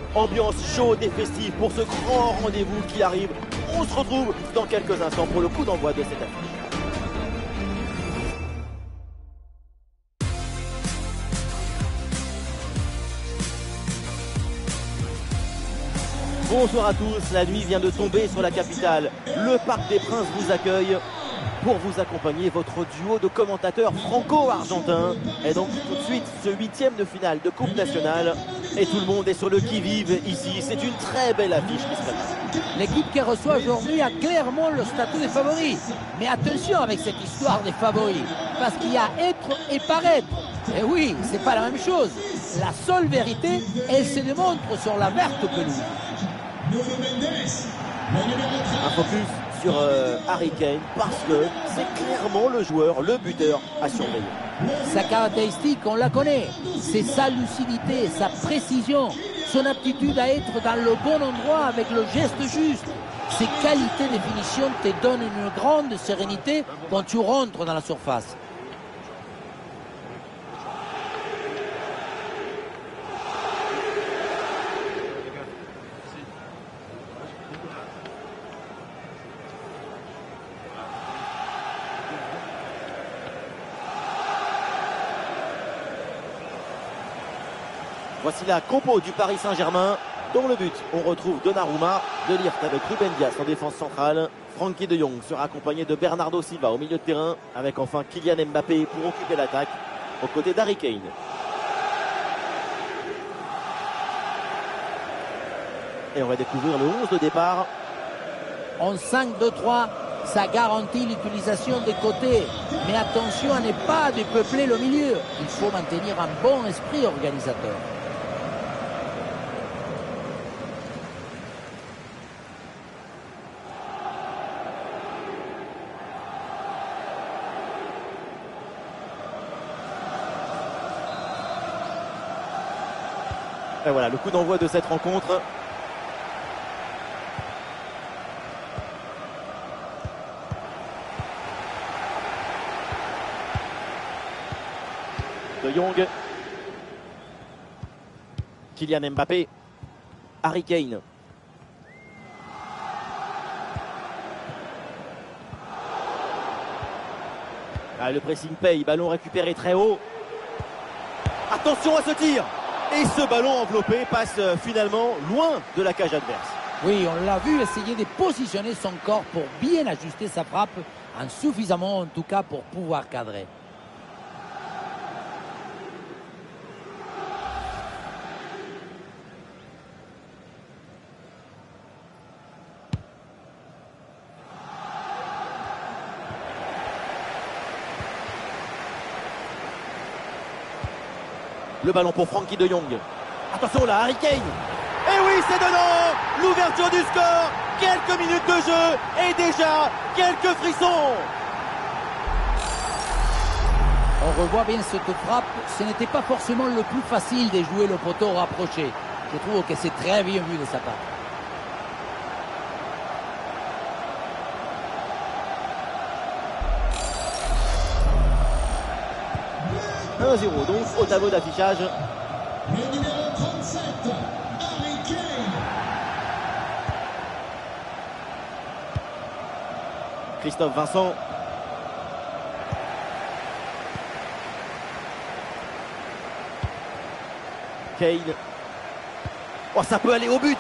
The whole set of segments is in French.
Ambiance chaude et festive pour ce grand rendez-vous qui arrive. On se retrouve dans quelques instants pour le coup d'envoi de cette affiche. Bonsoir à tous, la nuit vient de tomber sur la capitale. Le Parc des Princes vous accueille pour vous accompagner votre duo de commentateurs franco-argentins. Et donc tout de suite, ce 8e de finale de Coupe nationale. Et tout le monde est sur le qui-vive ici. C'est une très belle affiche qui se prépare. L'équipe qui reçoit aujourd'hui a clairement le statut des favoris. Mais attention avec cette histoire des favoris. Parce qu'il y a être et paraître. Et oui, c'est pas la même chose. La seule vérité, elle se démontre sur la verte pelouse. Un focus sur Harry Kane parce que c'est clairement le joueur, le buteur à surveiller. Sa caractéristique, on la connaît. C'est sa lucidité, sa précision, son aptitude à être dans le bon endroit avec le geste juste. Ses qualités de finition te donnent une grande sérénité quand tu rentres dans la surface. Voici la compo du Paris Saint-Germain. Dans le but, on retrouve Donnarumma, De Ligt avec Ruben Dias en défense centrale. Frenkie de Jong sera accompagné de Bernardo Silva au milieu de terrain, avec enfin Kylian Mbappé pour occuper l'attaque, aux côtés d'Harry Kane. Et on va découvrir le 11 de départ. En 5-2-3, ça garantit l'utilisation des côtés. Mais attention à ne pas dépeupler le milieu. Il faut maintenir un bon esprit organisateur. Et voilà le coup d'envoi de cette rencontre. De Jong. Kylian Mbappé. Harry Kane. Ah, le pressing paye, ballon récupéré très haut. Attention à ce tir! Et ce ballon enveloppé passe finalement loin de la cage adverse. Oui, on l'a vu essayer de positionner son corps pour bien ajuster sa frappe, insuffisamment en tout cas pour pouvoir cadrer. Le ballon pour Frenkie de Jong. Attention là, Harry Kane. Et oui, c'est dedans. L'ouverture du score. Quelques minutes de jeu et déjà quelques frissons. On revoit bien cette frappe. Ce n'était pas forcément le plus facile de jouer le poteau rapproché. Je trouve que c'est très bien vu de sa part. 1-0 donc au tableau d'affichage. Le numéro 37, Harry Kane. Christophe Vincent. Kane. Oh, ça peut aller au but.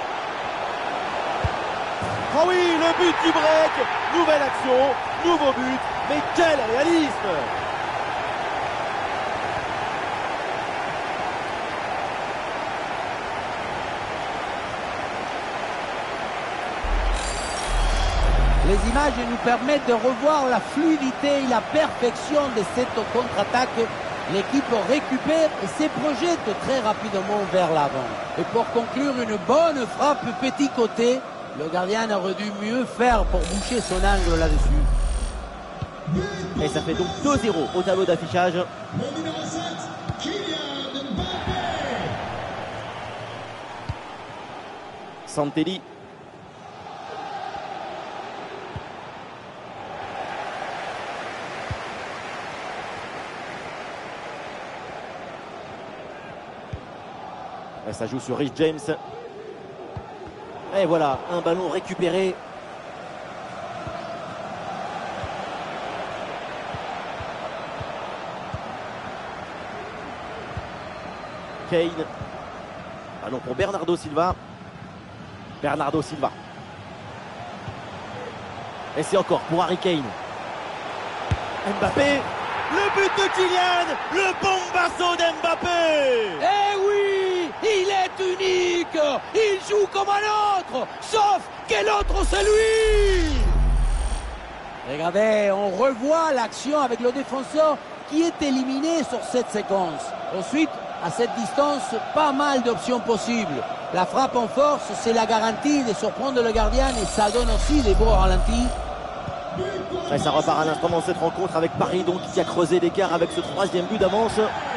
Oh oui, le but du break. Nouvelle action, nouveau but. Mais quel réalisme! Les images nous permettent de revoir la fluidité et la perfection de cette contre-attaque. L'équipe récupère et se projette très rapidement vers l'avant. Et pour conclure, une bonne frappe petit côté. Le gardien aurait dû mieux faire pour boucher son angle là-dessus. Et ça fait donc 2-0 au tableau d'affichage. Le numéro 7, Kylian Mbappé. Santelli. Et ça joue sur Rhys James. Et voilà, un ballon récupéré. Kane. Ballon pour Bernardo Silva. Bernardo Silva. Et c'est encore pour Harry Kane. Mbappé. Le but de Kylian. Le bombasso d'Mbappé. Eh oui, il est unique. Il joue comme un autre. Sauf que l'autre, c'est lui. Regardez, on revoit l'action avec le défenseur qui est éliminé sur cette séquence. Ensuite, à cette distance, pas mal d'options possibles. La frappe en force, c'est la garantie de surprendre le gardien et ça donne aussi des beaux ralentis. Et ça repart à l'instant dans cette rencontre avec Paris donc qui a creusé l'écart avec ce 3e but d'avance.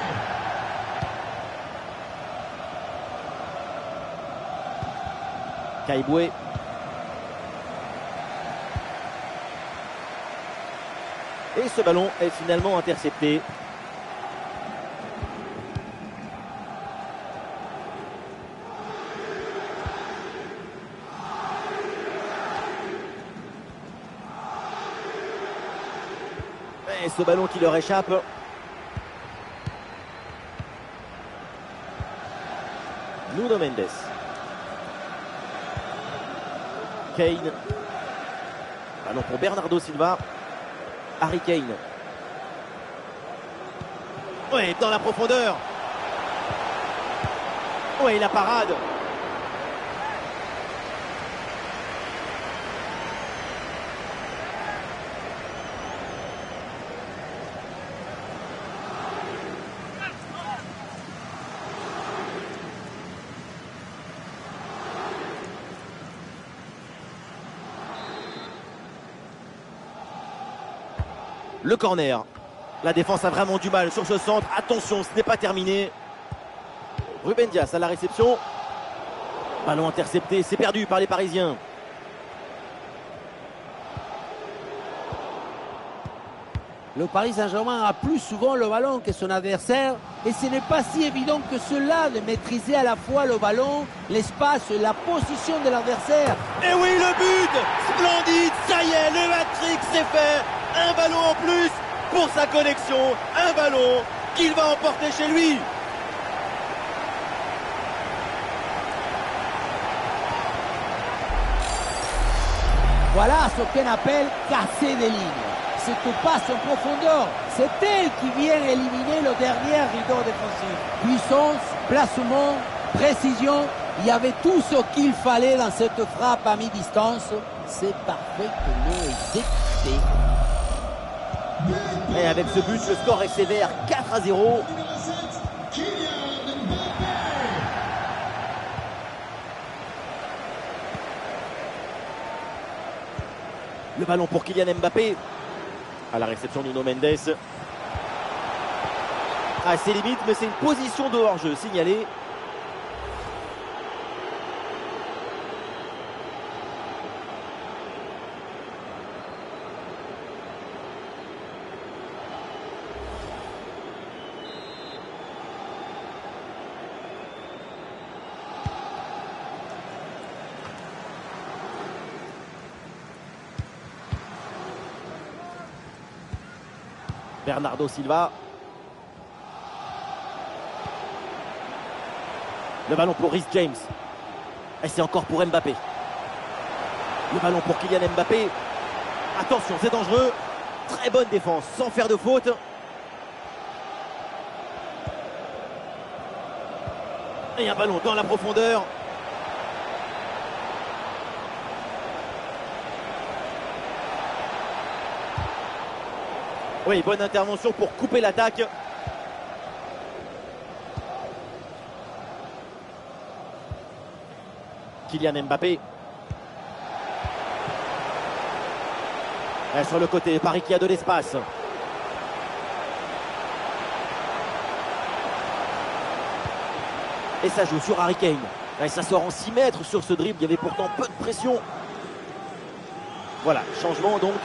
Caïboué. Et ce ballon est finalement intercepté. Et ce ballon qui leur échappe. Nuno Mendes. Kane. Ballon pour Bernardo Silva. Harry Kane. Oui, dans la profondeur. Oui, la parade. Le corner. La défense a vraiment du mal sur ce centre. Attention, ce n'est pas terminé. Ruben Dias à la réception. Ballon intercepté, c'est perdu par les Parisiens. Le Paris Saint-Germain a plus souvent le ballon que son adversaire et ce n'est pas si évident que cela de maîtriser à la fois le ballon, l'espace et la position de l'adversaire. Et oui, le but splendide, ça y est, le hat-trick c'est fait. Un ballon en plus pour sa connexion, un ballon qu'il va emporter chez lui. Voilà ce qu'on appelle casser des lignes. Cette passe en profondeur, c'est elle qui vient éliminer le dernier rideau défensif. Puissance, placement, précision, il y avait tout ce qu'il fallait dans cette frappe à mi-distance. C'est parfaitement exécuté. Et avec ce but, le score est sévère, 4-0. Numéro 7, Kylian Mbappé. Le ballon pour Kylian Mbappé. À la réception Nuno Mendes. Ah, c'est limite, mais c'est une position de hors-jeu signalée. Bernardo Silva. Le ballon pour Rhys James. Et c'est encore pour Mbappé. Le ballon pour Kylian Mbappé. Attention, c'est dangereux. Très bonne défense, sans faire de faute. Et un ballon dans la profondeur. Oui, bonne intervention pour couper l'attaque. Kylian Mbappé. Et sur le côté, Paris qui a de l'espace. Et ça joue sur Harry Kane. Et ça sort en 6 mètres sur ce dribble. Il y avait pourtant peu de pression. Voilà, changement donc.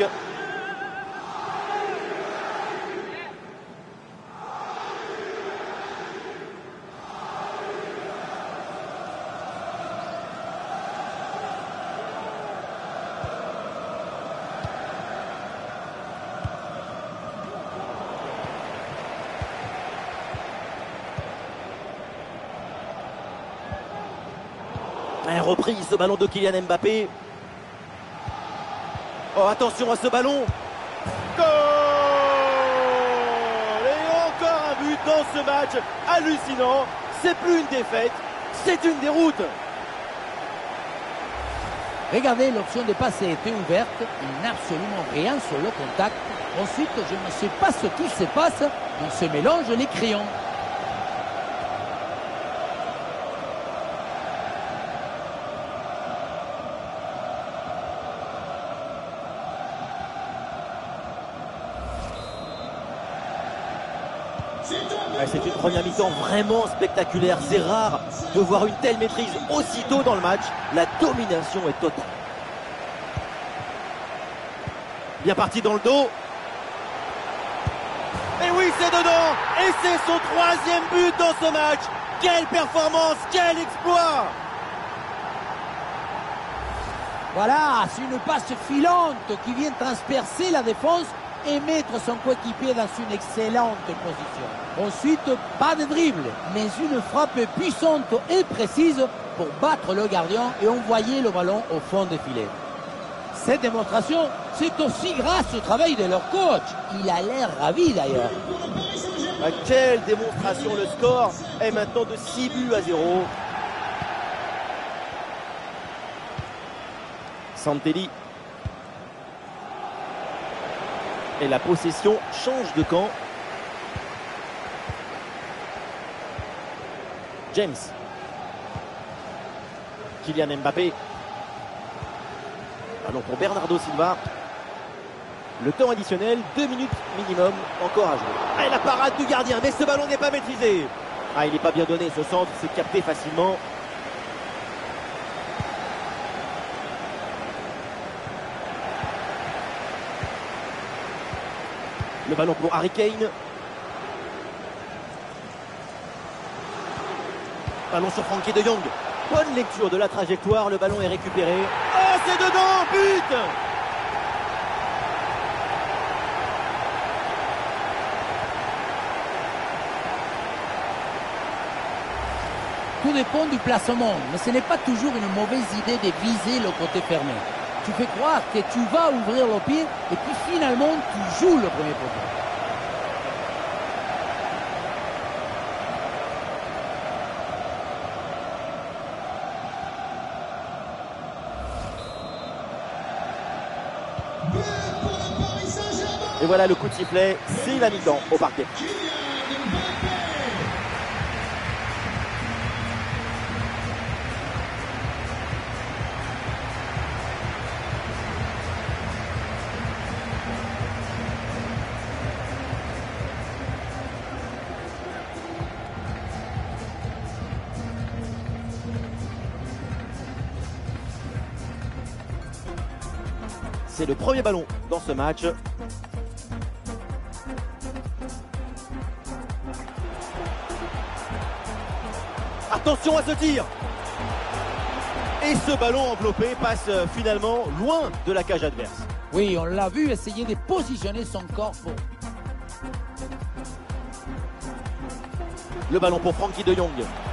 Reprise ce ballon de Kylian Mbappé. Oh, attention à ce ballon. Goal! Et encore un but dans ce match hallucinant. C'est plus une défaite, c'est une déroute. Regardez, l'option de passe était ouverte. Il n'a absolument rien sur le contact. Ensuite, je ne sais pas ce qui se passe. On se mélange les crayons. C'est une première mi-temps vraiment spectaculaire. C'est rare de voir une telle maîtrise aussitôt dans le match. La domination est totale. Bien parti dans le dos. Et oui, c'est dedans. Et c'est son 3e but dans ce match. Quelle performance, quel exploit! Voilà, c'est une passe filante qui vient transpercer la défense et mettre son coéquipier dans une excellente position. Ensuite, pas de dribble, mais une frappe puissante et précise pour battre le gardien et envoyer le ballon au fond des filets. Cette démonstration, c'est aussi grâce au travail de leur coach. Il a l'air ravi d'ailleurs. Quelle démonstration, le score est maintenant de 6 buts à 0. Santelli. Et la possession change de camp. James. Kylian Mbappé. Ballon pour Bernardo Silva. Le temps additionnel, 2 minutes minimum encore à jouer. Et la parade du gardien, mais ce ballon n'est pas maîtrisé. Il n'est pas bien donné ce centre, c'est capté facilement. Le ballon pour Harry Kane. Ballon sur Frenkie de Jong. Bonne lecture de la trajectoire, le ballon est récupéré. Oh, c'est dedans, but! Tout dépend du placement, mais ce n'est pas toujours une mauvaise idée de viser le côté fermé. Tu fais croire que tu vas ouvrir le pied et puis finalement tu joues le premier poteau. Et voilà le coup de sifflet, c'est la mi-temps au parquet. C'est le premier ballon dans ce match. Attention à ce tir. Et ce ballon enveloppé passe finalement loin de la cage adverse. Oui, on l'a vu essayer de positionner son corps pour... Le ballon pour Frenkie de Jong.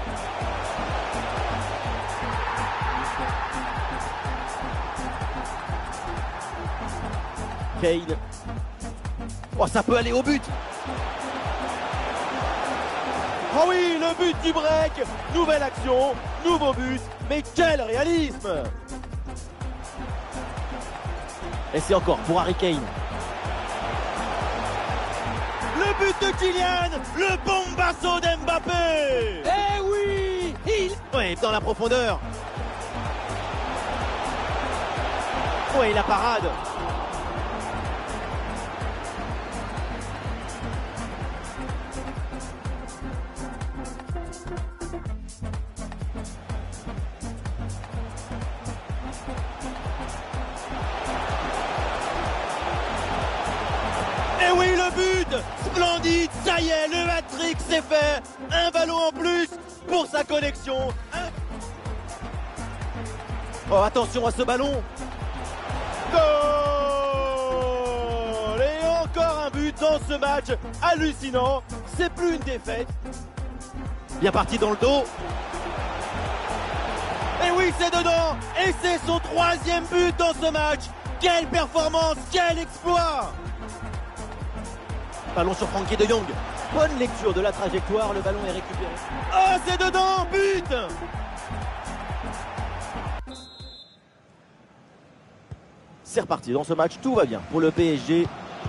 Kane. Oh, ça peut aller au but. Oh oui, le but du break. Nouvelle action, nouveau but. Mais quel réalisme! Et c'est encore pour Harry Kane. Le but de Kylian, le bombasso d'Mbappé. Eh oui, Oui, dans la profondeur. Oui, la parade. Et oui, le but! Splendide, ça y est, le hat-trick c'est fait. Un ballon en plus pour sa connexion. Oh, attention à ce ballon. Goal! Et encore un but dans ce match hallucinant. C'est plus une défaite. Bien parti dans le dos. Et oui! oui, c'est dedans. Et c'est son 3e but dans ce match. Quelle performance, quel exploit. Ballon sur Frenkie de Jong. Bonne lecture de la trajectoire, le ballon est récupéré. Oh, c'est dedans, but. C'est reparti dans ce match, tout va bien pour le PSG.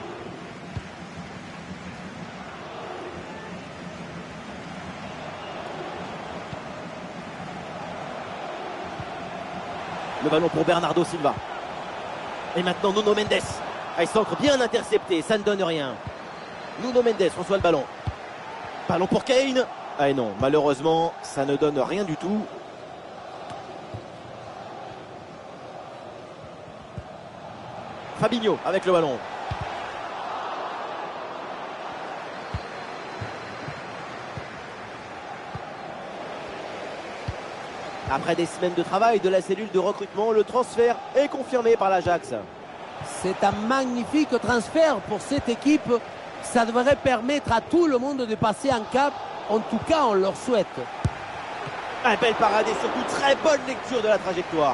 Le ballon pour Bernardo Silva. Et maintenant Nuno Mendes. Il s'ancre bien intercepté, ça ne donne rien. Nuno Mendes reçoit le ballon. Ballon pour Kane. Ah et non, malheureusement, ça ne donne rien du tout. Fabinho avec le ballon. Après des semaines de travail de la cellule de recrutement, le transfert est confirmé par l'Ajax. C'est un magnifique transfert pour cette équipe. Ça devrait permettre à tout le monde de passer un cap. En tout cas, on leur souhaite. Un bel parade et surtout très bonne lecture de la trajectoire.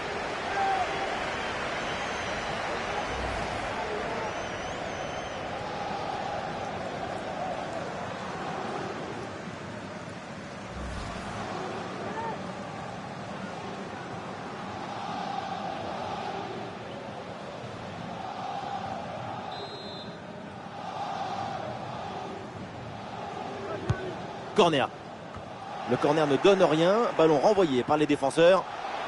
Corner. Le corner ne donne rien. Ballon renvoyé par les défenseurs.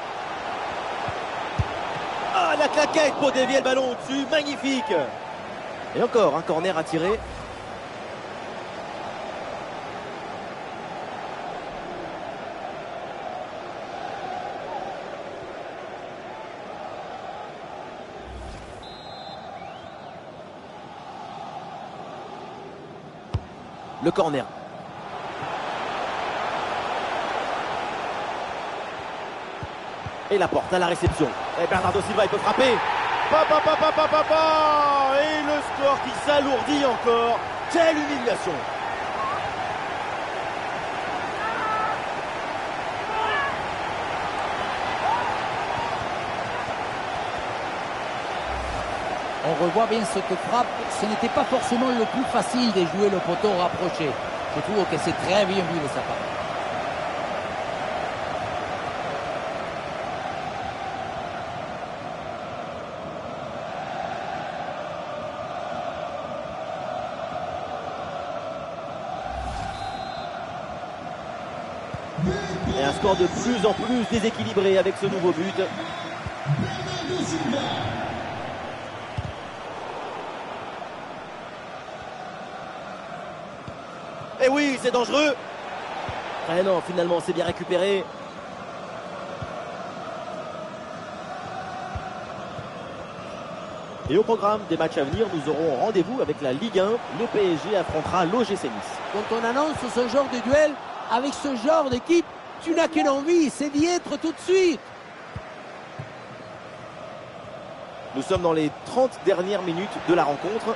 Ah, la claquette pour dévier le ballon au-dessus. Magnifique. Et encore un corner à tirer. Le corner. Et la porte à la réception. Et Bernardo Silva, il peut frapper. Et le score qui s'alourdit encore. Quelle humiliation. On revoit bien cette frappe. Ce n'était pas forcément le plus facile de jouer le poteau rapproché. Je trouve que c'est très bien vu de sa part. Et un score de plus en plus déséquilibré avec ce nouveau but. Et oui, c'est dangereux. Ah non, finalement, c'est bien récupéré. Et au programme des matchs à venir, nous aurons rendez-vous avec la Ligue 1. Le PSG affrontera l'OGC Nice. Quand on annonce ce genre de duel, avec ce genre d'équipe, tu n'as qu'une envie, c'est d'y être tout de suite. Nous sommes dans les 30 dernières minutes de la rencontre.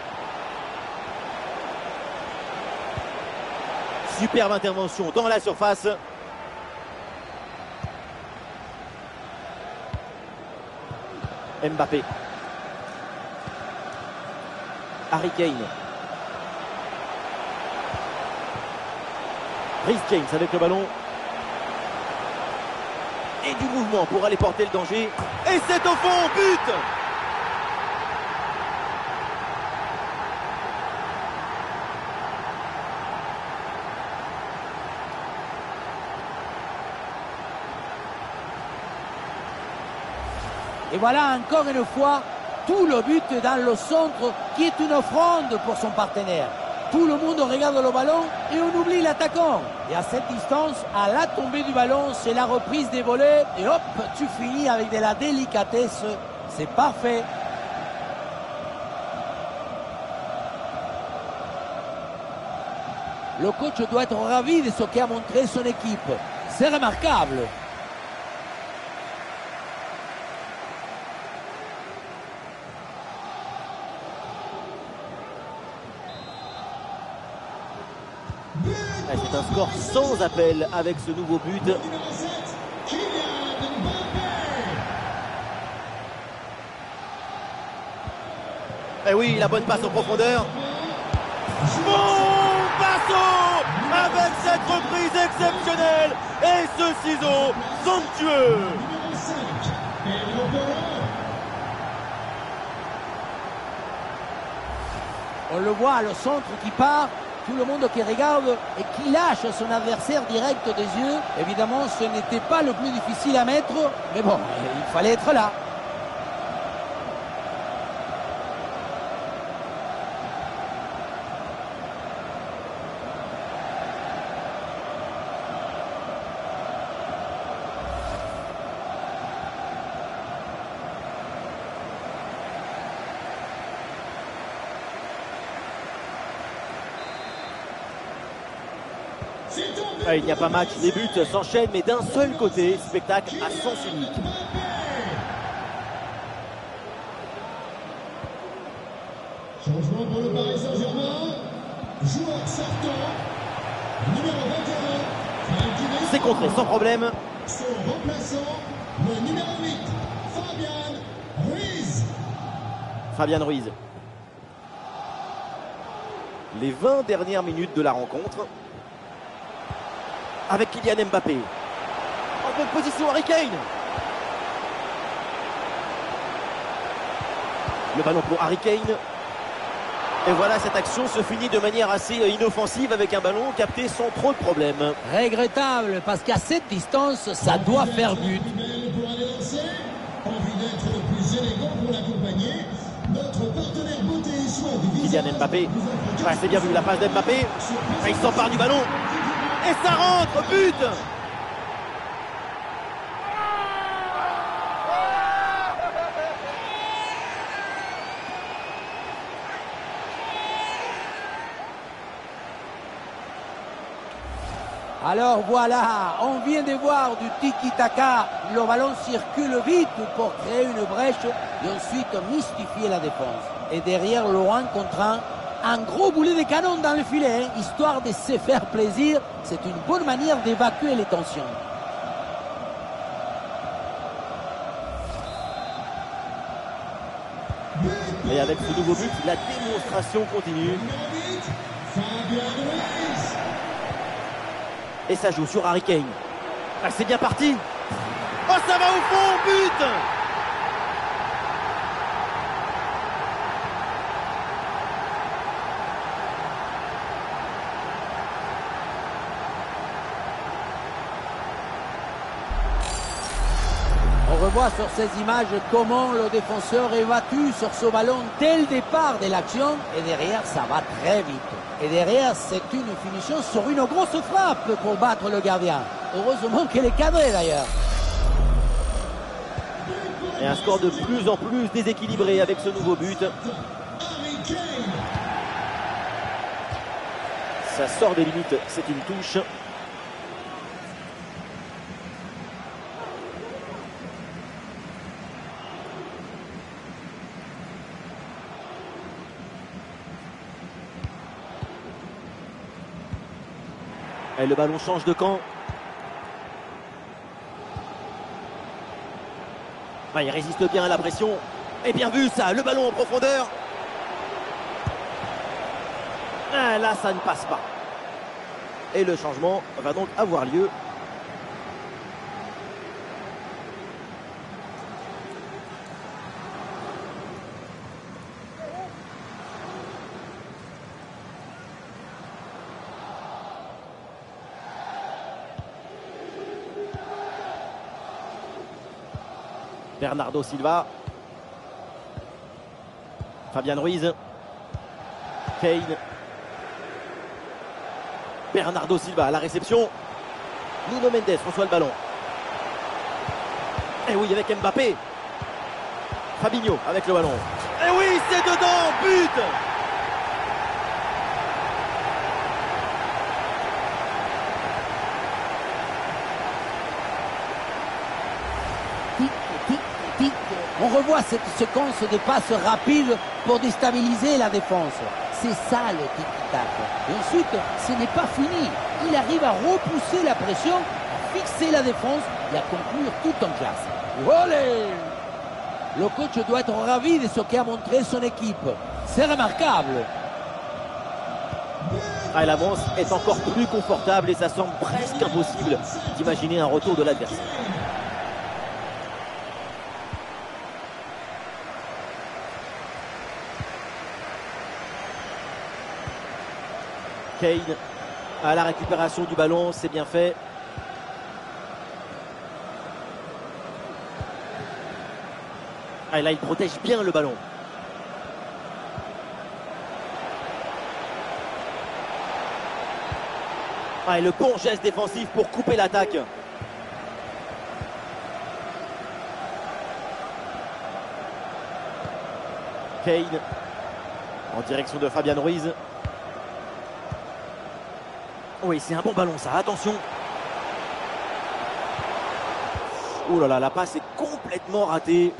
Superbe intervention dans la surface. Mbappé. Harry Kane. Reece James avec le ballon. Et du mouvement pour aller porter le danger. Et c'est au fond, but! Et voilà encore une fois tout le but dans le centre qui est une offrande pour son partenaire. Tout le monde regarde le ballon et on oublie l'attaquant. Et à cette distance, à la tombée du ballon, c'est la reprise des volets. Et hop, tu finis avec de la délicatesse. C'est parfait. Le coach doit être ravi de ce qu'a montré son équipe. C'est remarquable. C'est un score sans appel avec ce nouveau but. Et oui, la bonne passe en profondeur. Bon passo avec cette reprise exceptionnelle et ce ciseau somptueux. On le voit, le centre qui part, tout le monde qui regarde et qui lâche son adversaire direct des yeux. Évidemment, ce n'était pas le plus difficile à mettre, mais bon, il fallait être là. Ah, il n'y a pas match, les buts s'enchaînent mais d'un seul côté, spectacle à sens unique. Changement pour le Paris Saint-Germain. Joueur sortant. Numéro 21. C'est contré sans problème. Son remplaçant, le numéro 8. Fabian Ruiz. Fabian Ruiz. Les 20 dernières minutes de la rencontre. Avec Kylian Mbappé. En bonne position, Harry Kane. Le ballon pour Harry Kane. Et voilà, cette action se finit de manière assez inoffensive avec un ballon capté sans trop de problèmes. Regrettable, parce qu'à cette distance, ça doit faire but. Pour aller lancer. Envie d'être le plus élégant pour l'accompagner. Notre partenaire beauté et soin du visage. Kylian Mbappé. Ouais, c'est bien vu, la passe d'Mbappé. Il s'empare du ballon. Et ça rentre, but! Alors voilà, on vient de voir du tiki-taka. Le ballon circule vite pour créer une brèche et ensuite mystifier la défense. Et derrière, loin contre un gros boulet de canon dans le filet, hein, histoire de se faire plaisir. C'est une bonne manière d'évacuer les tensions. Et avec ce nouveau but, la démonstration continue. Et ça joue sur Harry Kane. Ah, c'est bien parti. Oh, ça va au fond, but! On revoit sur ces images comment le défenseur est battu sur ce ballon dès le départ de l'action. Et derrière, ça va très vite. Et derrière, c'est une finition sur une grosse frappe pour battre le gardien. Heureusement qu'elle est cadrée d'ailleurs. Et un score de plus en plus déséquilibré avec ce nouveau but. Ça sort des limites, c'est une touche. Et le ballon change de camp. Ah, il résiste bien à la pression. Et bien vu ça, le ballon en profondeur. Ah, là, ça ne passe pas. Et le changement va donc avoir lieu. Bernardo Silva. Fabian Ruiz. Kane. Bernardo Silva à la réception. Nuno Mendes reçoit le ballon. Et oui, avec Mbappé. Fabinho avec le ballon. Et oui, c'est dedans, but! On revoit cette séquence de passes rapides pour déstabiliser la défense. C'est ça le tic-tac. Et ensuite, ce n'est pas fini. Il arrive à repousser la pression, à fixer la défense et à conclure tout en classe. Olé! Le coach doit être ravi de ce qu'a montré son équipe. C'est remarquable. Ah, l'avance est encore plus confortable et ça semble presque impossible d'imaginer un retour de l'adversaire. Kane à la récupération du ballon, c'est bien fait. Ah, là, il protège bien le ballon. Ah, et le bon geste défensif pour couper l'attaque. Kane en direction de Fabian Ruiz. Oui, c'est un bon ballon ça, attention. Oh là là, la passe est complètement ratée.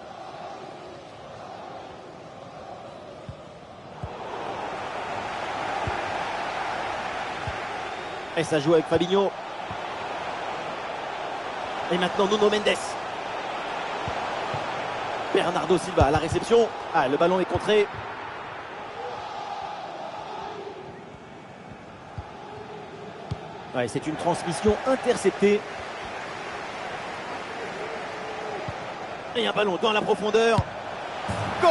Et ça joue avec Fabinho. Et maintenant Nuno Mendes. Bernardo Silva à la réception. Ah, le ballon est contré. Ouais, c'est une transmission interceptée. Et un ballon dans la profondeur. Goal!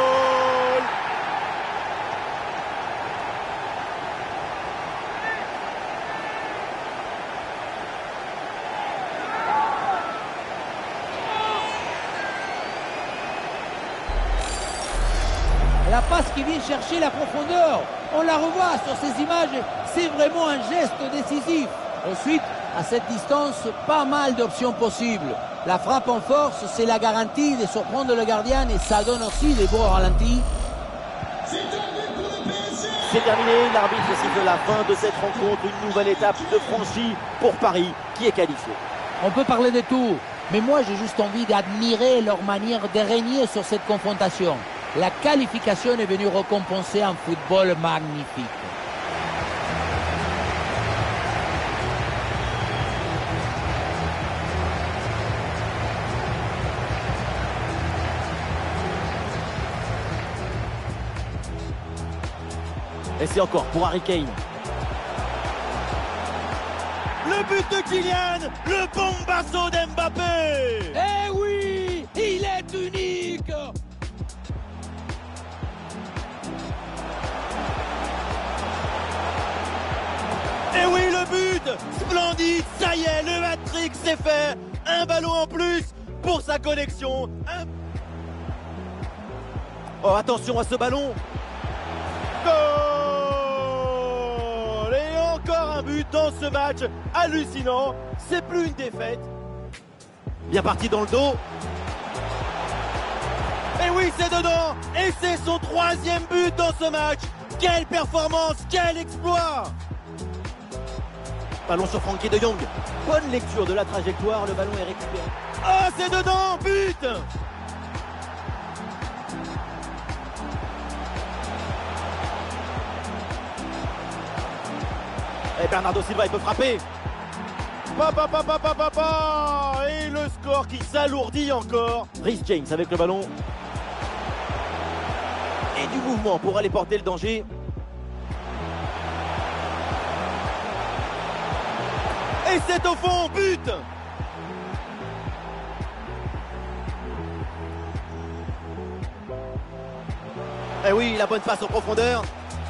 La passe qui vient chercher la profondeur, on la revoit sur ces images, c'est vraiment un geste décisif. Ensuite, à cette distance, pas mal d'options possibles. La frappe en force, c'est la garantie de surprendre le gardien et ça donne aussi des beaux ralentis. C'est terminé, l'arbitre siffle la fin de cette rencontre, une nouvelle étape de franchie pour Paris qui est qualifié. On peut parler de tout, mais moi j'ai juste envie d'admirer leur manière de régner sur cette confrontation. La qualification est venue récompenser un football magnifique. Et c'est encore pour Harry Kane. Le but de Kylian, le bombasso d'Mbappé. Eh oui, il est unique. Et oui, le but, splendide, ça y est, le hat-trick c'est fait. Un ballon en plus pour sa collection. Oh, attention à ce ballon. Goal! Et encore un but dans ce match hallucinant. C'est plus une défaite. Bien parti dans le dos. Et oui, c'est dedans. Et c'est son 3e but dans ce match. Quelle performance, quel exploit! Ballon sur Frenkie de Jong. Bonne lecture de la trajectoire, le ballon est récupéré. Ah, c'est dedans, but! Et Bernardo Silva, il peut frapper. Et le score qui s'alourdit encore. Rhys James avec le ballon. Et du mouvement pour aller porter le danger. Et c'est au fond, but! Et oui, la bonne passe en profondeur.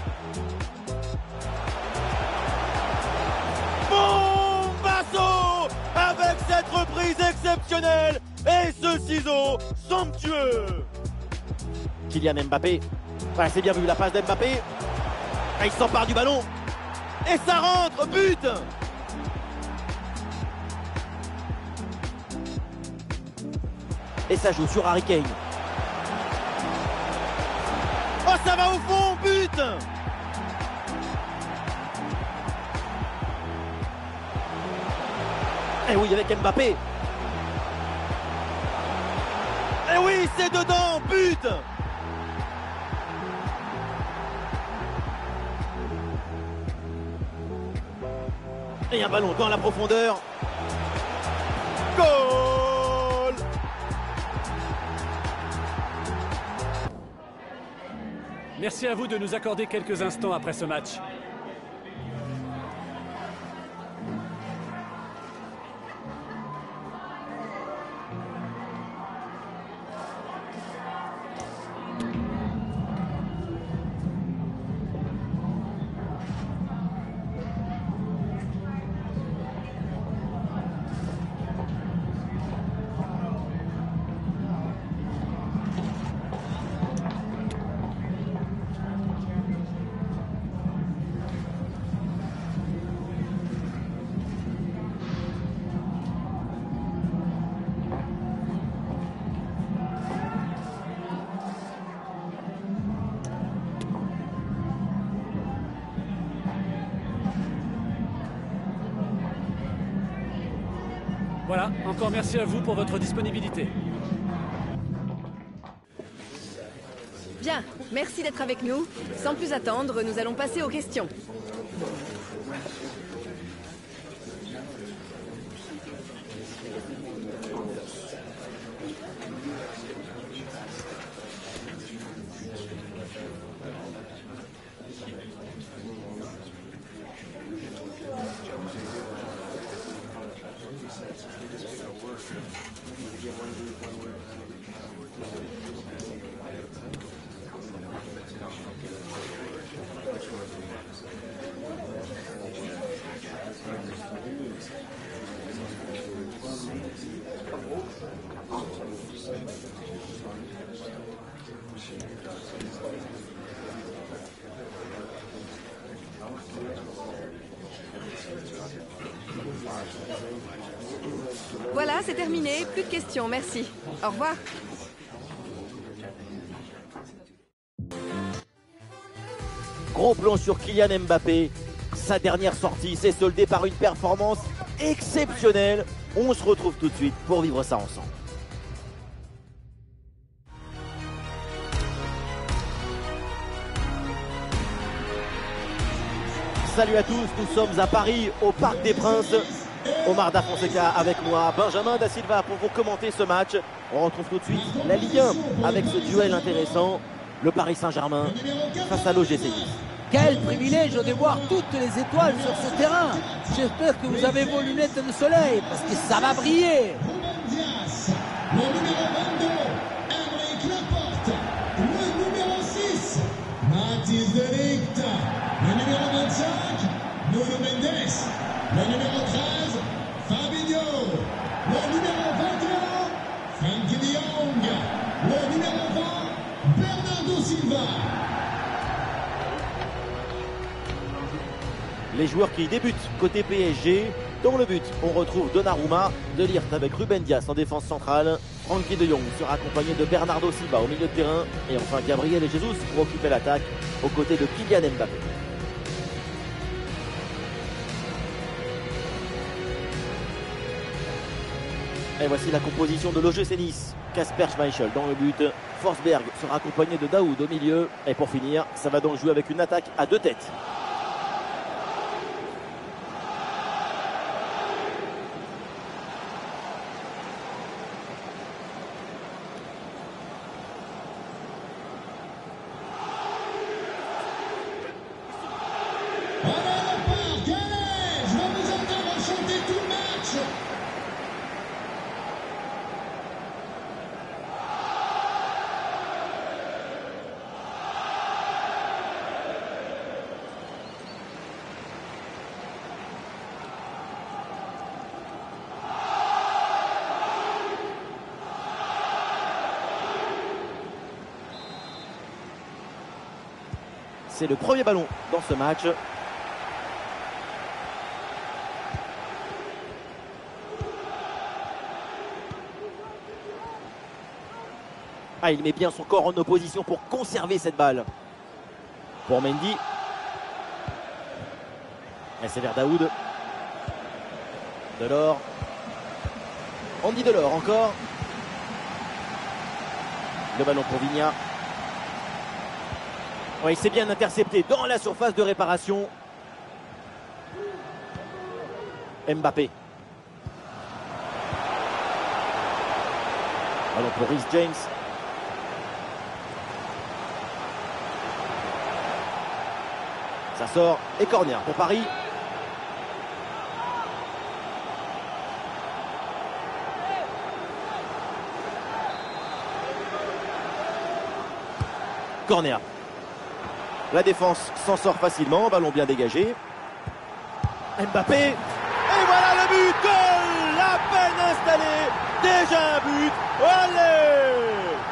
Bombasso! Avec cette reprise exceptionnelle et ce ciseau somptueux. Kylian Mbappé. Ouais, c'est bien vu, la passe d'Mbappé. Il s'empare du ballon. Et ça rentre, but! Et ça joue sur Harry Kane. Oh, ça va au fond, but! Et oui, avec Mbappé. Et oui, c'est dedans, but! Et un ballon dans la profondeur. Goal! Merci à vous de nous accorder quelques instants après ce match. Voilà, encore merci à vous pour votre disponibilité. Bien, merci d'être avec nous. Sans plus attendre, nous allons passer aux questions. Voilà, c'est terminé. Plus de questions, merci. Au revoir. Gros plan sur Kylian Mbappé. Sa dernière sortie s'est soldée par une performance exceptionnelle. On se retrouve tout de suite pour vivre ça ensemble. Salut à tous, nous sommes à Paris, au Parc des Princes. Omar Da Fonseca avec moi, Benjamin Da Silva pour vous commenter ce match. On retrouve tout de suite la Ligue 1 avec ce duel intéressant. Le Paris Saint-Germain face à l'OGC Nice. Quel privilège de voir toutes les étoiles sur ce terrain. J'espère que vous avez vos lunettes de soleil parce que ça va briller. Le numéro 22, Aymeric Laporte. Le numéro 6, Mathis de Ligt. Le numéro 25, Nuno Mendes. Le numéro 13, Fabinho. Le numéro 21, Frenkie de Jong. Le numéro 20, Bernardo Silva. Les joueurs qui débutent côté PSG. Dans le but, on retrouve Donnarumma, De Ligt avec Ruben Dias en défense centrale. Frenkie de Jong sera accompagné de Bernardo Silva au milieu de terrain. Et enfin Gabriel Jesus pour occuper l'attaque aux côtés de Kylian Mbappé. Et voici la composition de l'OGC Nice. Kasper Schmeichel dans le but. Forsberg sera accompagné de Daoud au milieu. Et pour finir, ça va donc jouer avec une attaque à deux têtes. C'est le premier ballon dans ce match. Ah, il met bien son corps en opposition pour conserver cette balle. Pour Mendy. Et c'est vers Daoud. Delors. Andy Delors encore. Le ballon pour Vignat. Oui, c'est bien intercepté dans la surface de réparation. Mbappé. Ballon pour Reece James. Ça sort et corner pour Paris. Corner. La défense s'en sort facilement, ballon bien dégagé. Mbappé. Et voilà le but. Goal. À peine installé. Déjà un but. Allez.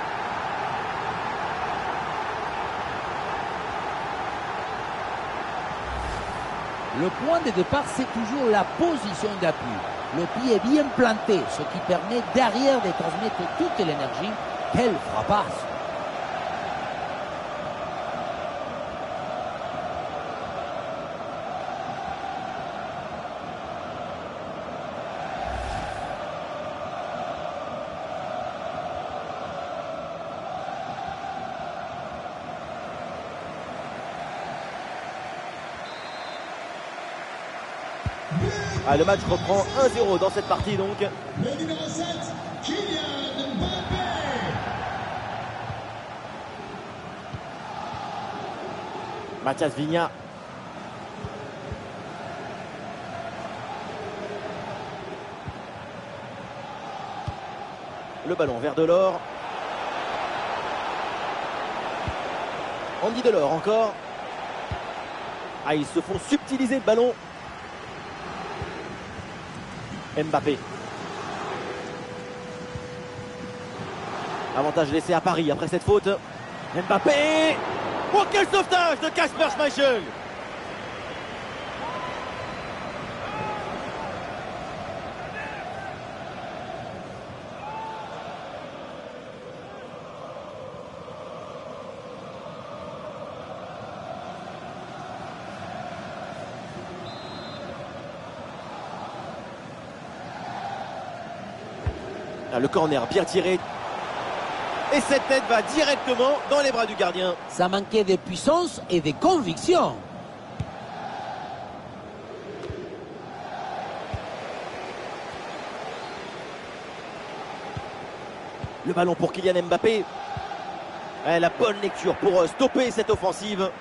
Le point de départ, c'est toujours la position d'appui. Le pied est bien planté, ce qui permet derrière de transmettre toute l'énergie. Quelle frappasse! Ah, le match reprend 1-0 dans cette partie donc. Le numéro 7, Kylian Mbappé. Mathias Viña. Le ballon vers Delors. Andy Delors encore. Ah, ils se font subtiliser le ballon. Mbappé. Avantage laissé à Paris après cette faute. Mbappé. Oh, quel sauvetage de Kasper Schmeichel. Le corner bien tiré. Et cette tête va directement dans les bras du gardien. Ça manquait de puissance et de conviction. Le ballon pour Kylian Mbappé. La bonne lecture pour stopper cette offensive.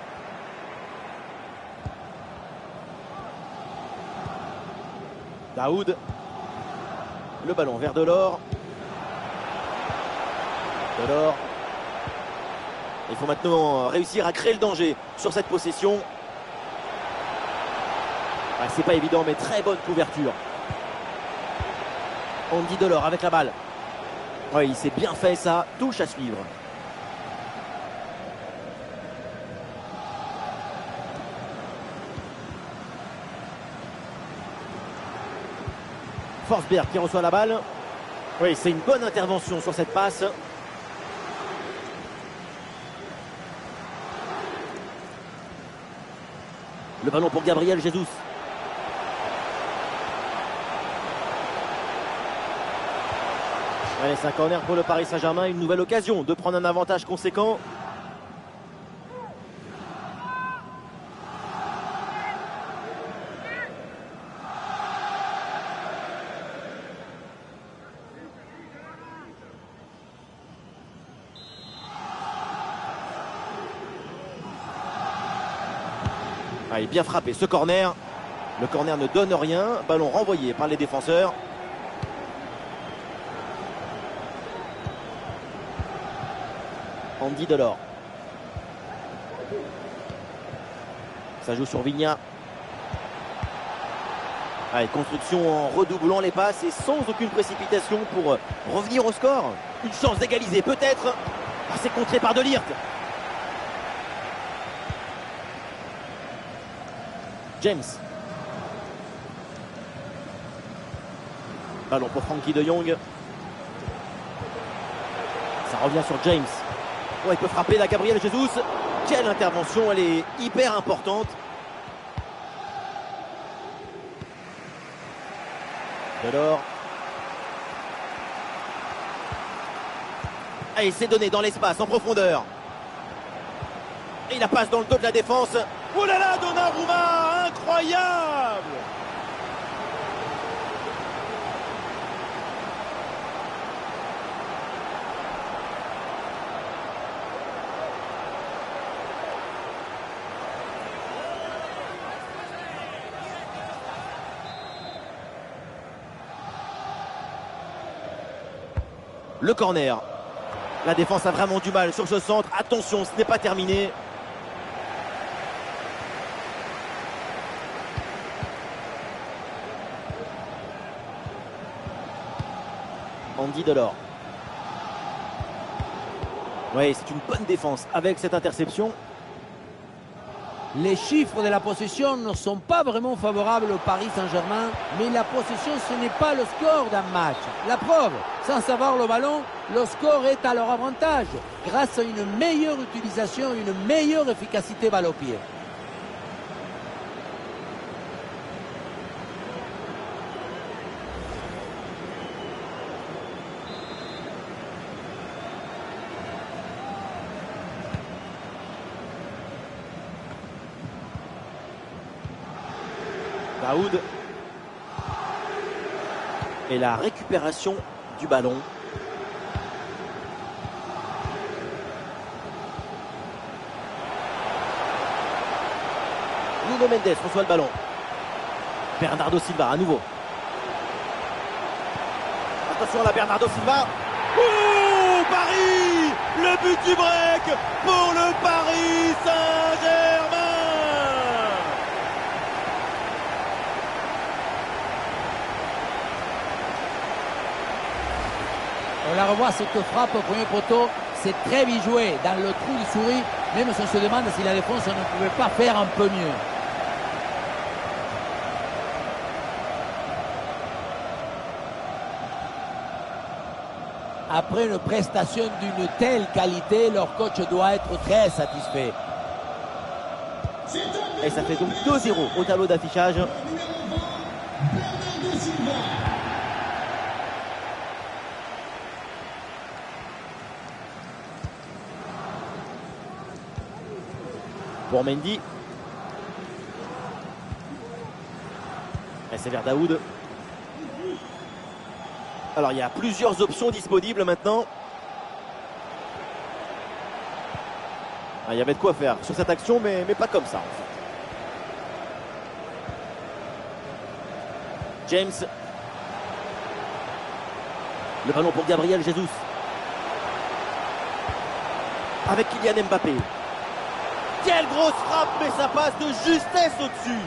Daoud. Le ballon vers Delors. Delors. Il faut maintenant réussir à créer le danger sur cette possession. C'est pas évident, mais très bonne couverture. Andy Delors avec la balle. Oui, il s'est bien fait ça. Touche à suivre. Forsberg qui reçoit la balle. Oui, c'est une bonne intervention sur cette passe. Le ballon pour Gabriel Jesus. Allez, c'est un corner pour le Paris Saint-Germain. Une nouvelle occasion de prendre un avantage conséquent. Il est bien frappé ce corner. Le corner ne donne rien. Ballon renvoyé par les défenseurs. Andy Delors. Ça joue sur Viña. Construction en redoublant les passes et sans aucune précipitation pour revenir au score. Une chance d'égaliser peut-être. C'est contré par De Ligt. James. Ballon pour Frankie de Jong. Ça revient sur James. Il peut frapper la Gabriel Jesus. Quelle intervention, elle est hyper importante. Delors. Il s'est donné dans l'espace, en profondeur. Et il la passe dans le dos de la défense. Oh là là, Donnarumma, incroyable! Le corner. La défense a vraiment du mal sur ce centre. Attention, ce n'est pas terminé. Andy Delors. Oui, c'est une bonne défense avec cette interception. Les chiffres de la possession ne sont pas vraiment favorables au Paris Saint-Germain, mais la possession, ce n'est pas le score d'un match. La preuve, sans avoir le ballon, le score est à leur avantage, grâce à une meilleure utilisation, une meilleure efficacité balle au pied. Daoud. Et la récupération du ballon. Nuno Mendes reçoit le ballon. Bernardo Silva à nouveau. Attention là, Bernardo Silva. Oh, Paris! Le but du break pour le Paris Saint-Germain! On la revoit, cette frappe au premier poteau, c'est très bien joué dans le trou du souris. Même si on se demande si la défense ne pouvait pas faire un peu mieux. Après une prestation d'une telle qualité, leur coach doit être très satisfait. Et ça fait donc 2-0 au tableau d'affichage. Pour Mendy. Et c'est vers Daoud. Alors il y a plusieurs options disponibles maintenant. Ah, il y avait de quoi faire sur cette action, mais pas comme ça en fait. James. Le ballon pour Gabriel Jesus. Avec Kylian Mbappé. Quelle grosse frappe, mais ça passe de justesse au-dessus.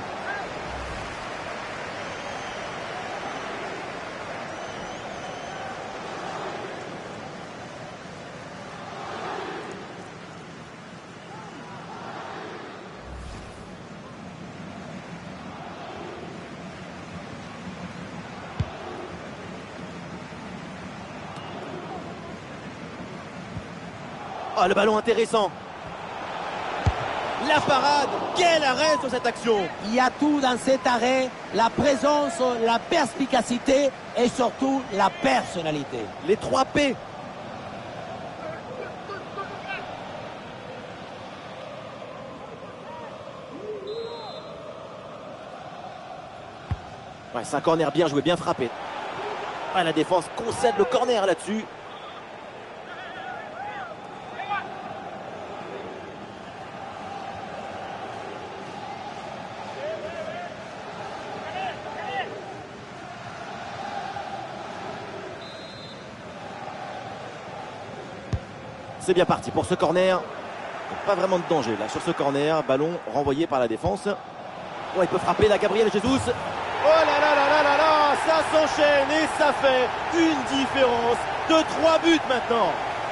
Oh, le ballon intéressant. La parade, quel arrêt sur cette action! Il y a tout dans cet arrêt, la présence, la perspicacité et surtout la personnalité. Les 3 P. Ouais, c'est un corner bien joué, bien frappé. Ouais, la défense concède le corner là-dessus. C'est bien parti pour ce corner. Pas vraiment de danger là sur ce corner. Ballon renvoyé par la défense. Oh, il peut frapper là, Gabriel Jesus. Oh là là là là là là, ça s'enchaîne et ça fait une différence de 3 buts maintenant.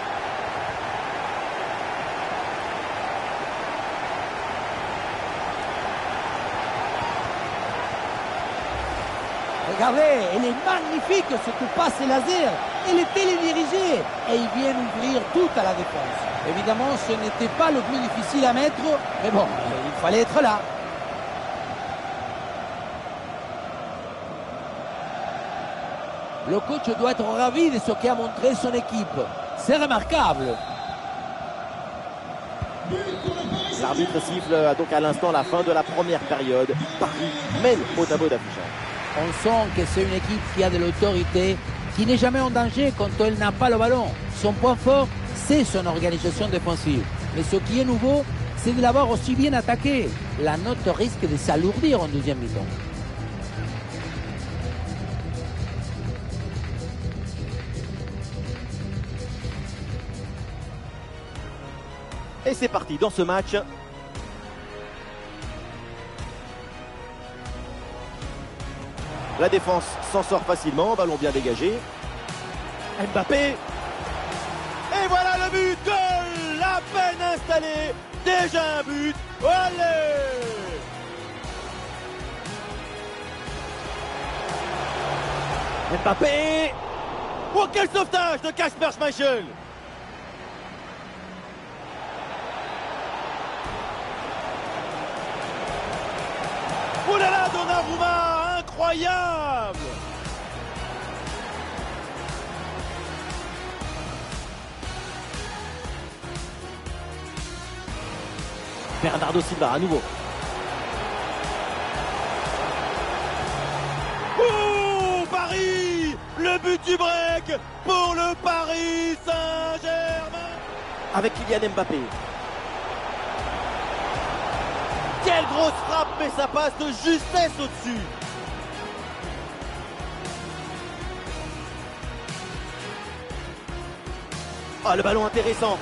Regardez, elle est magnifique cette passe laser. Elle est télédirigée et il vient ouvrir tout à la défense. Évidemment, ce n'était pas le plus difficile à mettre, mais bon, il fallait être là. Le coach doit être ravi de ce qu'a montré son équipe. C'est remarquable. L'arbitre siffle donc à l'instant la fin de la première période. Paris mène au tableau d'affichage. On sent que c'est une équipe qui a de l'autorité, qui n'est jamais en danger quand elle n'a pas le ballon. Son point fort, c'est son organisation défensive. Mais ce qui est nouveau, c'est de l'avoir aussi bien attaqué. La note risque de s'alourdir en deuxième mi-temps. Et c'est parti dans ce match. La défense s'en sort facilement, ballon bien dégagé. Mbappé. Et voilà le but, goal, à peine installé, déjà un but. Allez! Mbappé. Oh, quel sauvetage de Kasper Schmeichel! Oh là là, Donnarumma, incroyable! Bernardo Silva à nouveau. Oh, Paris! Le but du break pour le Paris Saint-Germain! Avec Kylian Mbappé. Quelle grosse frappe, mais ça passe de justesse au-dessus. Ah, le ballon intéressant.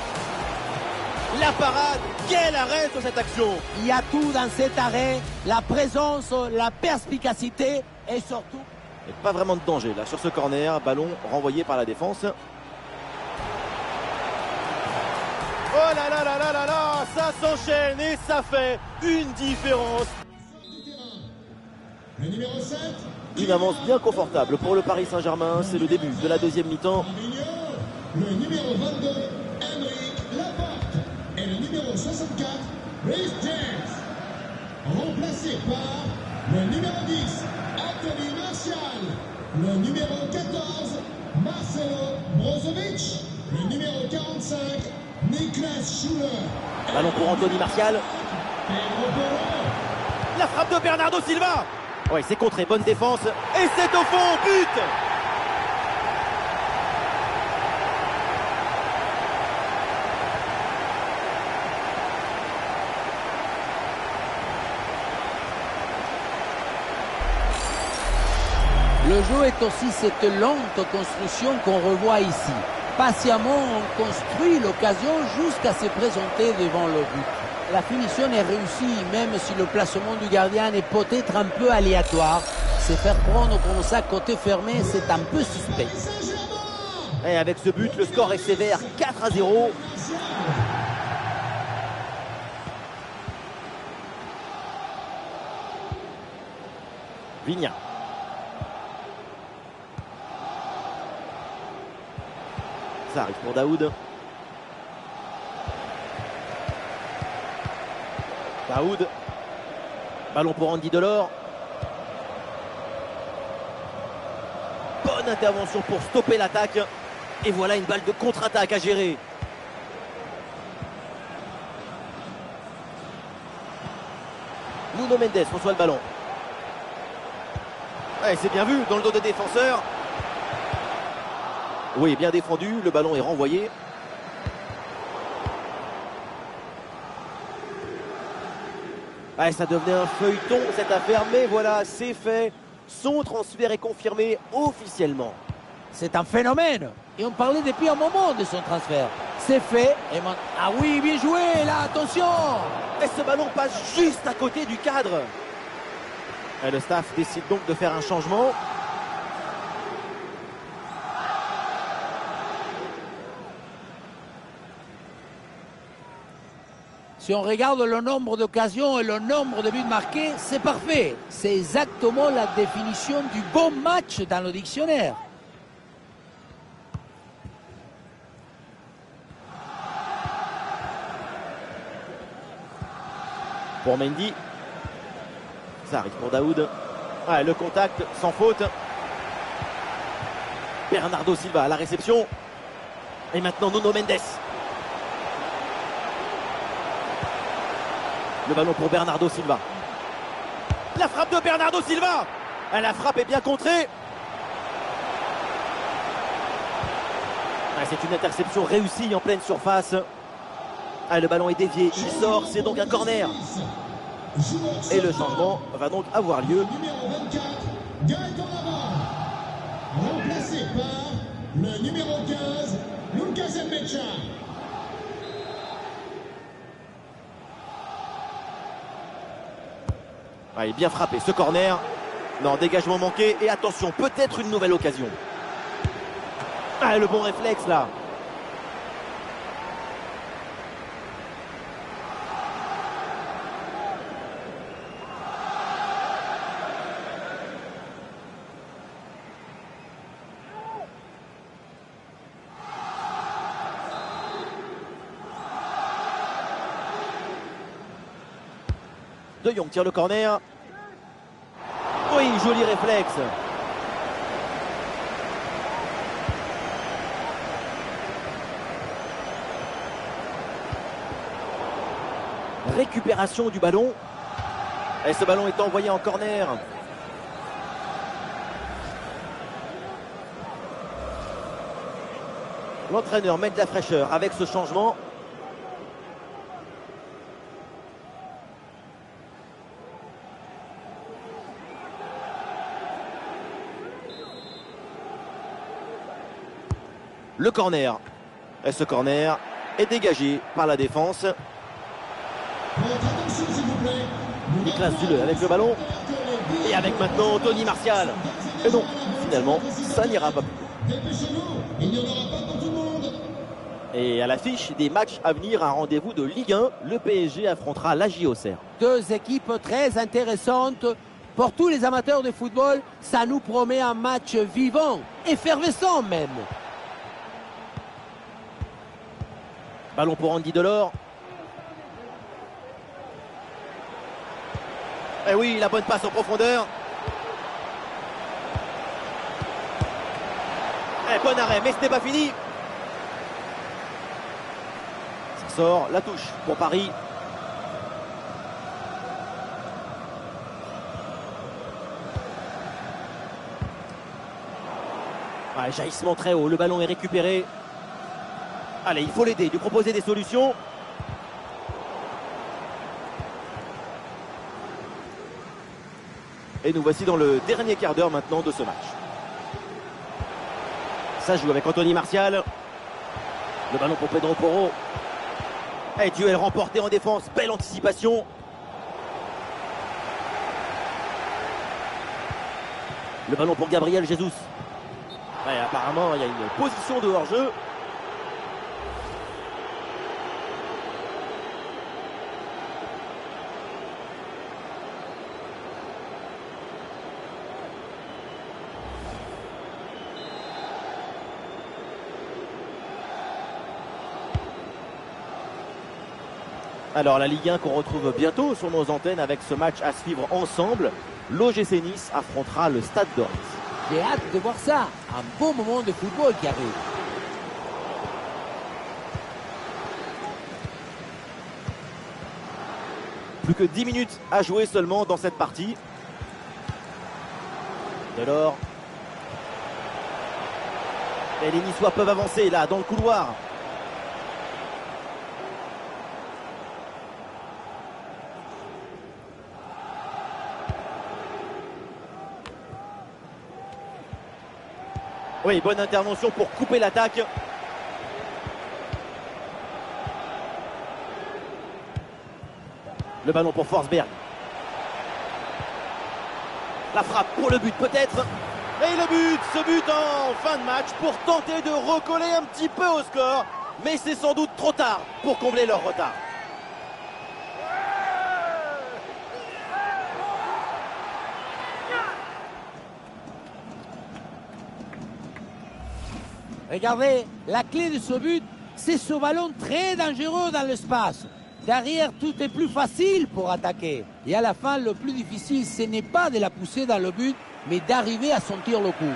La parade, quel arrêt sur cette action. Il y a tout dans cet arrêt, la présence, la perspicacité et surtout... Et pas vraiment de danger là sur ce corner, ballon renvoyé par la défense. Oh là là là là là là, ça s'enchaîne et ça fait une différence. Le numéro 7. Une avance bien confortable pour le Paris Saint-Germain, c'est le début de la deuxième mi-temps. Le numéro 22, Aymeric Laporte. Et le numéro 64, Reece James. Remplacé par le numéro 10, Anthony Martial. Le numéro 14, Marcelo Brozovic. Le numéro 45, Niklas Schuler. Ballon pour Anthony Martial. La frappe de Bernardo Silva. Oui, c'est contré, bonne défense. Et c'est au fond, but. Le jeu est aussi cette lente construction qu'on revoit ici. Patiemment, on construit l'occasion jusqu'à se présenter devant le but. La finition est réussie, même si le placement du gardien est peut-être un peu aléatoire. Se faire prendre comme ça côté fermé, c'est un peu suspect. Et avec ce but, le score est sévère, 4-0. Vignat. Ça arrive pour Daoud. Daoud. Ballon pour Andy Delors. Bonne intervention pour stopper l'attaque. Et voilà une balle de contre-attaque à gérer. Nuno Mendes reçoit le ballon. Ouais, c'est bien vu dans le dos des défenseurs. Oui, bien défendu, le ballon est renvoyé. Ouais, ça devenait un feuilleton cette affaire, mais voilà, c'est fait. Son transfert est confirmé officiellement. C'est un phénomène. Et on parlait depuis un moment de son transfert. C'est fait. Et ah oui, bien joué, là, attention. Et ce ballon passe juste à côté du cadre. Et le staff décide donc de faire un changement. Si on regarde le nombre d'occasions et le nombre de buts marqués, c'est parfait. C'est exactement la définition du bon match dans le dictionnaire. Pour Mendy. Ça arrive pour Daoud. Ouais, le contact sans faute. Bernardo Silva à la réception. Et maintenant Nuno Mendes. Le ballon pour Bernardo Silva. La frappe de Bernardo Silva. La frappe est bien contrée. C'est une interception réussie en pleine surface. Le ballon est dévié, il sort, c'est donc un corner. Et le changement va donc avoir lieu. Numéro 24, Gaëtan Laval. Remplacé par le numéro 15, Lucas Elmecha. Allez, bien frappé ce corner. Non, dégagement manqué. Et attention, peut-être une nouvelle occasion. Ah, le bon réflexe là. De Jong tire le corner. Oui, joli réflexe. Récupération du ballon. Et ce ballon est envoyé en corner. L'entraîneur met de la fraîcheur avec ce changement. Le corner. Et ce corner est dégagé par la défense. Niklas Süle avec le ballon. Et avec maintenant Anthony Martial. Et non, finalement, ça n'ira pas plus. Et à l'affiche des matchs à venir, un rendez-vous de Ligue 1, le PSG affrontera l'AJ Auxerre. Deux équipes très intéressantes. Pour tous les amateurs de football, ça nous promet un match vivant, effervescent même. Ballon pour Andy Delors. Et oui, la bonne passe en profondeur. Et bon arrêt, mais ce n'est pas fini. Ça sort, la touche pour Paris. Ouais, jaillissement très haut, le ballon est récupéré. Allez, il faut l'aider, lui proposer des solutions. Et nous voici dans le dernier quart d'heure maintenant de ce match. Ça joue avec Anthony Martial. Le ballon pour Pedro Porro. Et duel remporté en défense, belle anticipation. Le ballon pour Gabriel Jesus. Ouais, apparemment, il y a une position de hors-jeu. Alors la Ligue 1 qu'on retrouve bientôt sur nos antennes avec ce match à suivre ensemble. L'OGC Nice affrontera le Stade de Reims. J'ai hâte de voir ça. Un beau moment de football qui arrive. Plus que 10 minutes à jouer seulement dans cette partie. Delors. Et les Niçois peuvent avancer là dans le couloir. Oui, bonne intervention pour couper l'attaque. Le ballon pour Forsberg. La frappe pour le but peut-être. Et le but, ce but en fin de match pour tenter de recoller un petit peu au score. Mais c'est sans doute trop tard pour combler leur retard. Regardez, la clé de ce but, c'est ce ballon très dangereux dans l'espace. Derrière, tout est plus facile pour attaquer. Et à la fin, le plus difficile, ce n'est pas de la pousser dans le but, mais d'arriver à sentir le coup.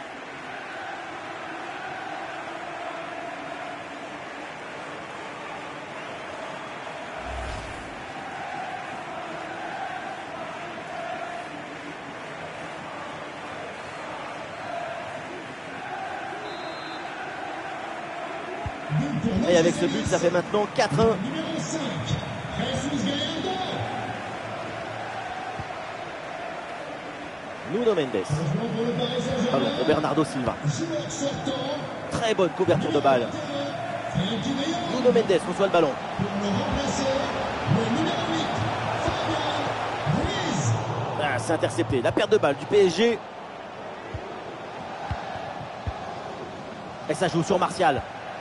Et avec ce but, ça fait maintenant 4-1. Nuno Mendes. Ballon pour Bernardo Silva. Très bonne couverture de balle. Nuno Mendes reçoit le ballon. c'est intercepté. La perte de balle du PSG. Et ça joue sur Martial.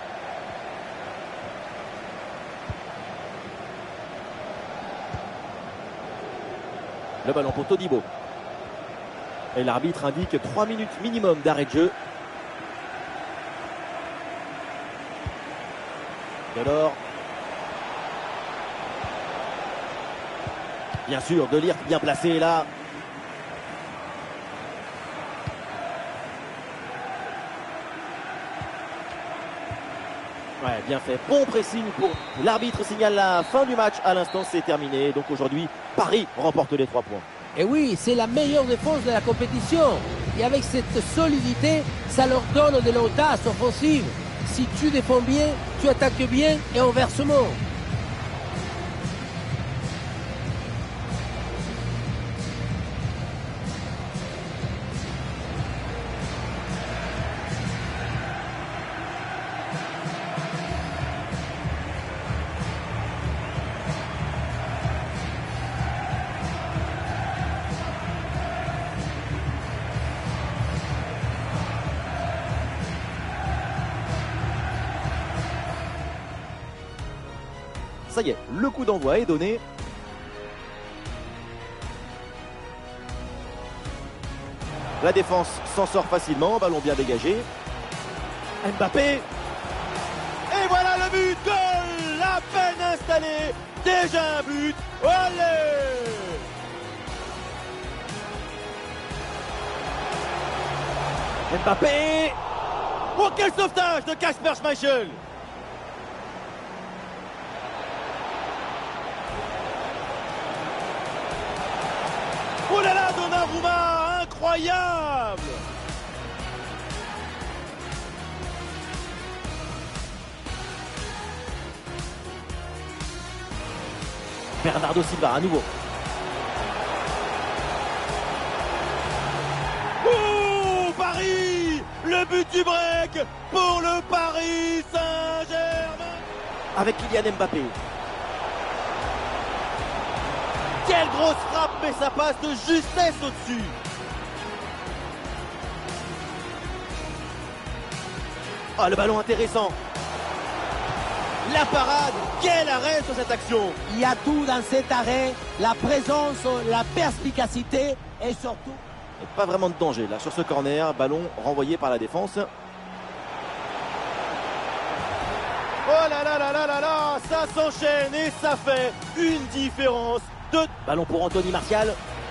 Le ballon pour Todibo. Et l'arbitre indique 3 minutes minimum d'arrêt de jeu. Delors. Bien sûr, De Ligt bien placé là. Ouais, bien fait. Bon pressing pour l'arbitre signale la fin du match. À l'instant, c'est terminé. Donc aujourd'hui, Paris remporte les 3 points. Et oui, c'est la meilleure défense de la compétition. Et avec cette solidité, ça leur donne de l'audace offensive. Si tu défends bien, tu attaques bien et inversement. Ça y est, le coup d'envoi est donné. La défense s'en sort facilement, ballon bien dégagé. Mbappé. Et voilà le but, goal, à peine installé. Déjà un but. Allez! Mbappé. Oh, quel sauvetage de Kasper Schmeichel. Oh là là, Donnarumma, incroyable! Bernardo Silva à nouveau. Oh, Paris! Le but du break pour le Paris Saint-Germain. Avec Kylian Mbappé. Quelle grosse frappe, mais ça passe de justesse au-dessus. Ah, le ballon intéressant. La parade, quel arrêt sur cette action. Il y a tout dans cet arrêt, la présence, la perspicacité et surtout... Et pas vraiment de danger là sur ce corner, ballon renvoyé par la défense. Oh là là là là là là, ça s'enchaîne et ça fait une différence. Ballon pour Anthony Martial.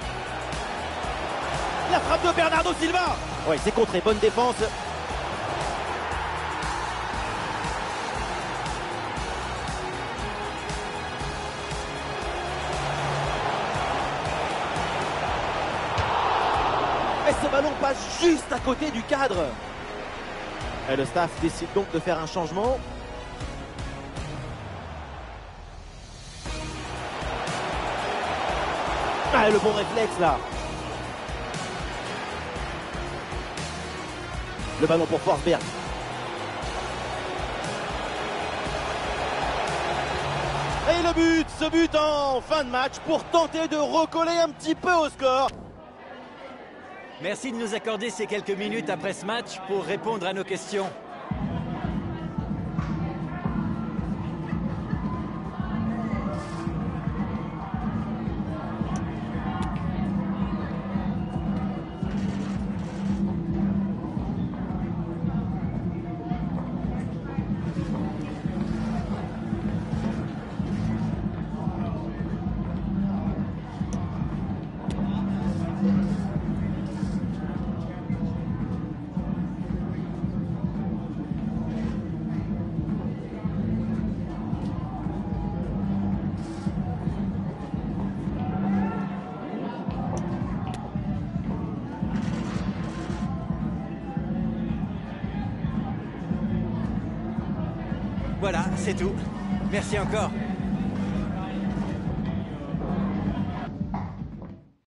La frappe de Bernardo Silva. Ouais, c'est contré, bonne défense. Et ce ballon passe juste à côté du cadre. Et le staff décide donc de faire un changement. Ah, le bon réflexe là. Le ballon pour Forsberg. Et le but, ce but en fin de match pour tenter de recoller un petit peu au score. Merci de nous accorder ces quelques minutes après ce match pour répondre à nos questions. Voilà, c'est tout. Merci encore.